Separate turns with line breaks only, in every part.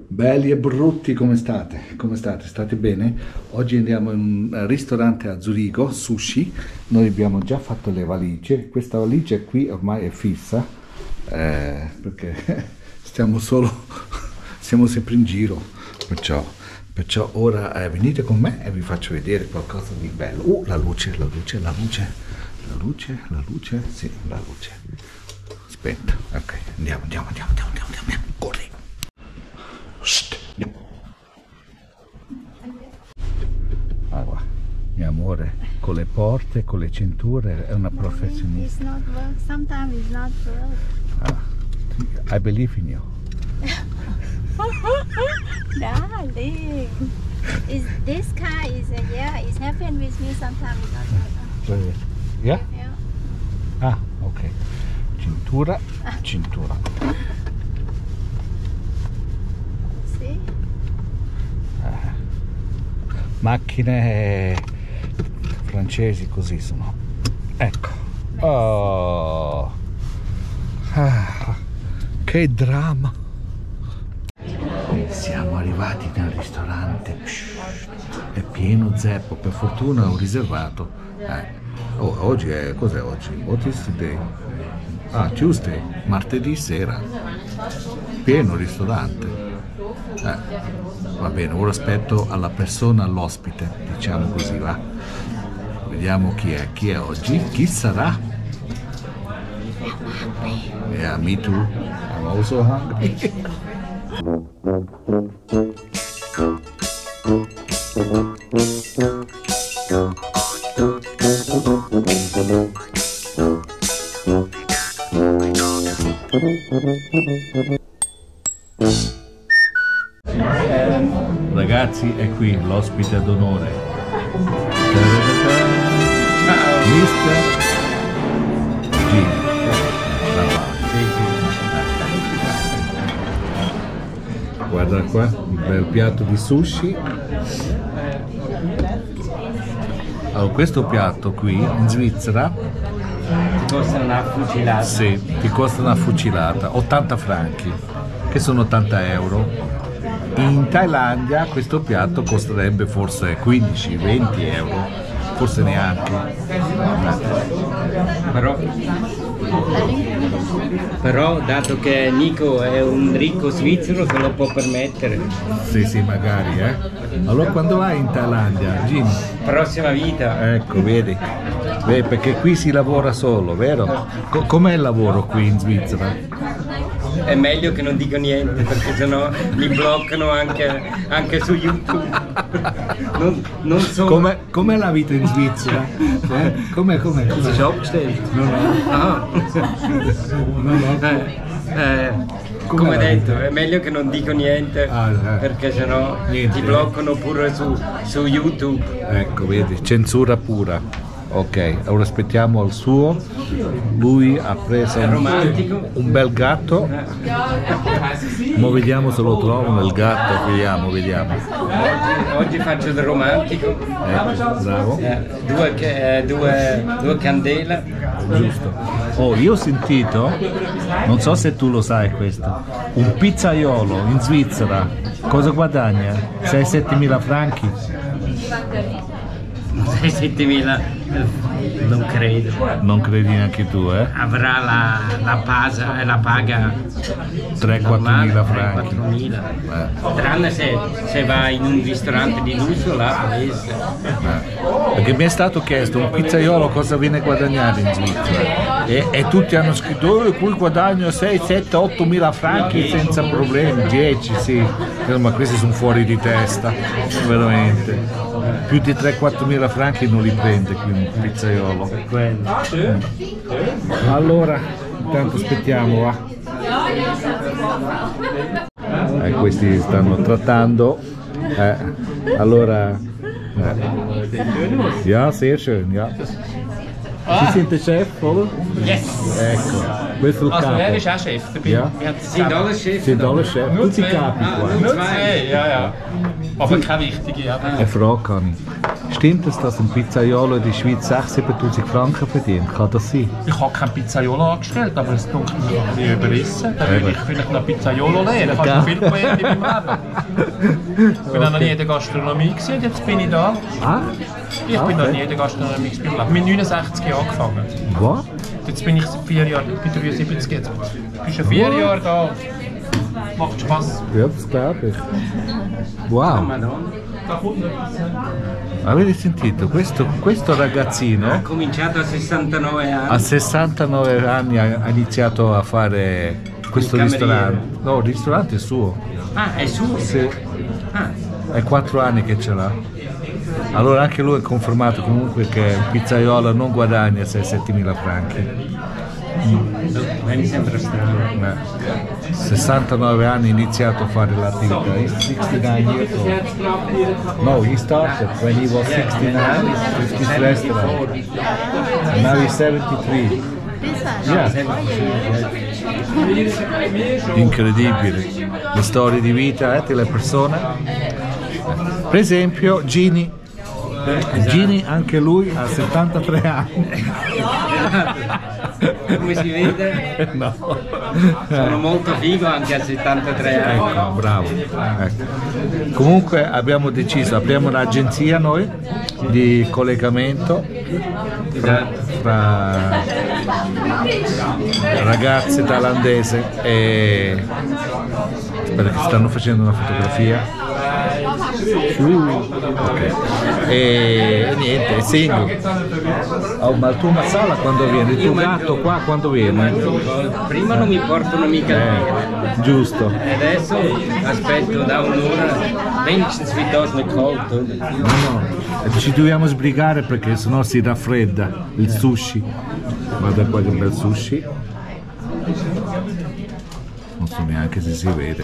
Belli e brutti, come state? Come state? State bene? Oggi andiamo in un ristorante a Zurigo, sushi. Noi abbiamo già fatto le valigie. Questa valigia qui ormai è fissa, perché siamo sempre in giro. Perciò ora venite con me e vi faccio vedere qualcosa di bello. La luce. Sì, la luce. Aspetta, ok, andiamo. Corri. Allora, mio amore, con le porte, con le cinture, è una professionista.
It's not work. Sometimes it's not work.
I believe in you.
Darling, this car is it's happened with me. Sometimes it's not work.
Yeah?
Yeah.
Ah, ok. Cintura.
See?
Macchine francesi così sono. Ecco. Oh. Che dramma. Siamo arrivati nel ristorante. È pieno zeppo. Per fortuna ho riservato. Oggi è... cos'è oggi? What is today? Tuesday. Martedì sera. Pieno ristorante. Va bene, ora aspetto alla persona, all'ospite, diciamo così, va. Vediamo chi è oggi, chi sarà? Yeah, me too, I'm also hungry. Ragazzi, è qui l'ospite d'onore. Mister G. Guarda qua, un bel piatto di sushi. Allora, questo piatto qui in Svizzera
ti costa una fucilata.
Sì, ti costa una fucilata, 80 franchi, che sono 80 euro. In Thailandia questo piatto costerebbe forse 15-20 euro, forse neanche.
Però dato che Nico è un ricco svizzero se lo può permettere.
Sì, magari, Allora quando vai in Thailandia, Jim?
Prossima vita.
Ecco, vedi, perché qui si lavora solo, vero? Com'è il lavoro qui in Svizzera?
È meglio che non dico niente perché sennò li bloccano anche su YouTube. Non so.
Com'è la vita in Svizzera? Com'è?
Si è aufgestellt.
No.
Come detto, è meglio che non dico niente perché sennò ti bloccano pure su YouTube.
Ecco, vedi, censura pura. Ok, ora aspettiamo il suo. Lui ha preso un bel gatto. Mo vediamo se lo trovano il gatto. Vediamo.
Oggi faccio del romantico.
Bravo.
Due candele.
Giusto. Io ho sentito, non so se tu lo sai questo, un pizzaiolo in Svizzera cosa guadagna? 6-7 mila franchi?
6-7 non credo.
Non credi neanche tu,
Avrà la paga
3-4 mila franchi.
4.000. Tranne se va in un ristorante di lusso là
Perché mi è stato chiesto un pizzaiolo cosa viene a guadagnare in Svizzera e tutti hanno scritto qui guadagno 6-7-8 mila franchi senza problemi, 10 sì, ma questi sono fuori di testa, veramente. Più di 3-4 mila franchi non li prende qui un pizzaiolo. Allora, intanto aspettiamo, va. Questi stanno trattando. Allora. Ja, sehr schön, ja. Sie sind der Chef, oder?
Yes!
Ecco, questo è il capo.
Er ist auch Chef dabei.
Ja.
Sind alle Chefs?
Sind alle Chef.
Nur
Tutti
zwei.
capi qua.
Nur zwei, ja. Aber keine wichtige.
Eine Frage kann ich. Stimmt es, dass ein Pizzaiolo in der Schweiz 6.000 bis 7.000 Franken verdient? Kann das sein?
Ich habe keinen Pizzaiolo angestellt, aber es tut mir ein bisschen überrissen. Dann will ich vielleicht noch Pizzaiolo lernen. Ich habe schon viel gelernt in meinem Leben. Ich bin noch nie in der Gastronomie gewesen, jetzt bin ich da.
Ah?
Ich bin noch nie in der Gastronomie gewesen. Ich habe mit 69 angefangen.
Was?
Jetzt bin ich seit 4 Jahren, ich bin 73 jetzt. Ich bin schon 4 Jahre da. Macht Spaß.
Ja, das glaube ich. Wow.
Da kommt noch etwas.
Avete sentito? Questo ragazzino
Ha cominciato a 69 anni.
a 69 anni ha iniziato a fare questo
Il cameriere.
ristorante. No, il ristorante è suo.
Ah, è suo?
Sì.
Ah,
È 4 anni che ce l'ha. Allora anche lui è confermato comunque che un pizzaiolo non guadagna 6-7 franchi.
mi sembra strano.
69 anni ha iniziato a fare l'attività. He's 69 years old. No, he started when he was 69 with his restaurant. And now he's 73. Yeah. Incredibile. Le storie di vita delle persone. Per esempio Gini. Gini anche lui ha 73 anni.
Come si vede,
No.
sono molto figo anche a 73 anni.
Ecco, bravo. Ecco. Comunque abbiamo deciso, apriamo un'agenzia noi di collegamento fra ragazze thailandese e spero che stanno facendo una fotografia. Ok. E niente, è single. Oh, ma il tuo Mazzala quando viene? Il tuo gatto qua quando viene?
Prima non mi portano mica il birra.
Giusto.
E adesso aspetto da un'ora, wenigstens wird das nicht kalt, oder?
No, ci dobbiamo sbrigare perché sennò si raffredda il sushi. Guarda qua che bel sushi. Non so neanche se si vede.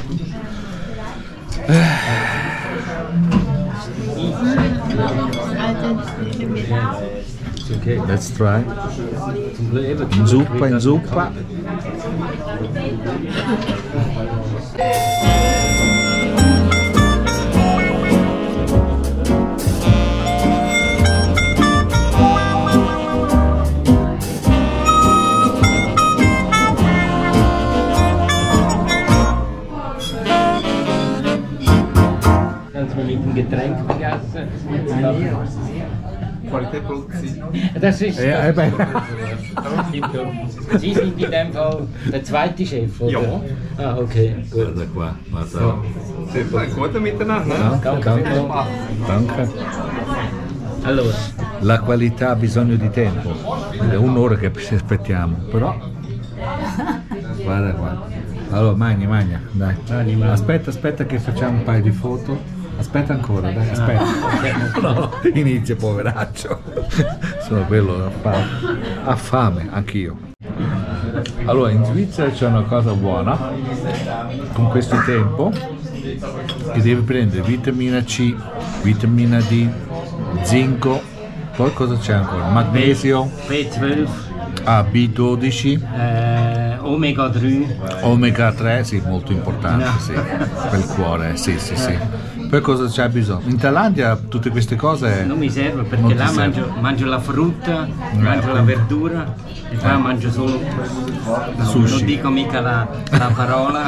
Okay.
Let's try. In zuppa, in zuppa.
Kannst du mir mit dem Getränk vergessen?
Qualität produziert.
Das ist
Beh.
Sie sind in dem Fall der zweite Chef, oder?
Ja.
Ah, okay, gut.
Guarda qua, guarda.
Super, gut miteinander. Ne?
Danke. Danke.
Allora,
La qualità ha bisogno di tempo, è un'ora che ci aspettiamo, però guarda qua. Allora magna, dai. Aspetta che facciamo un paio di foto. Aspetta ancora, dai, aspetta. No, inizia poveraccio. Sono quello ha fame, anch'io. Allora in Svizzera c'è una cosa buona con questo tempo che devi prendere vitamina C, vitamina D, zinco, poi cosa c'è ancora? Magnesio,
B12,
B12,
Omega 3.
omega 3, sì, molto importante, sì, per il cuore, sì. Poi cosa c'è bisogno? In Thailandia tutte queste cose
Non mi serve perché
non ti
là
servono.
mangio la frutta, mangio la verdura e qua mangio solo
Sushi.
non dico mica la parola.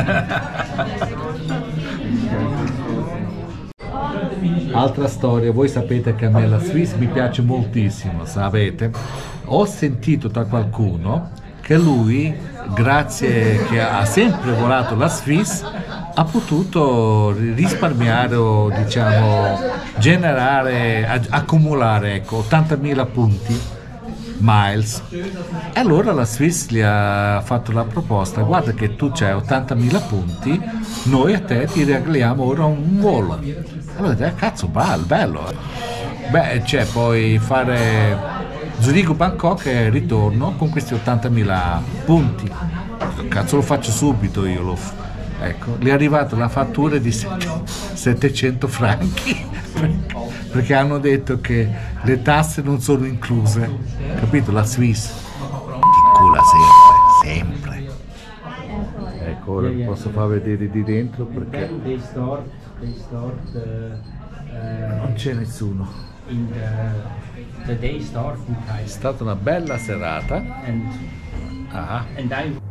Altra storia, voi sapete che a me la Swiss mi piace moltissimo, sapete? Ho sentito da qualcuno che lui, grazie che ha sempre volato la Swiss, ha potuto risparmiare o diciamo generare, accumulare ecco, 80.000 punti, miles. E allora la Swiss gli ha fatto la proposta: guarda che tu c'hai 80.000 punti, noi a te ti regaliamo ora un volo. Allora cazzo, bello. Beh, c'è poi fare Zurigo-Bangkok e ritorno con questi 80.000 punti. Cazzo, lo faccio subito io, ecco, gli è arrivata la fattura di 700 franchi perché hanno detto che le tasse non sono incluse, capito? La Swiss ti cula sempre. Ecco, ora posso far vedere di dentro perché non c'è nessuno.
in the day start in
È
Thailand.
stata una bella serata. Ah.
And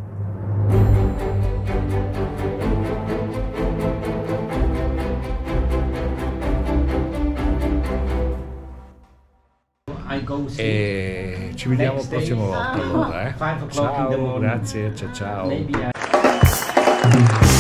I go sleep.
E ci vediamo la prossima volta allora.
5 o'clock in the
Ciao,
morning.
grazie, ciao ciao.
Maybe I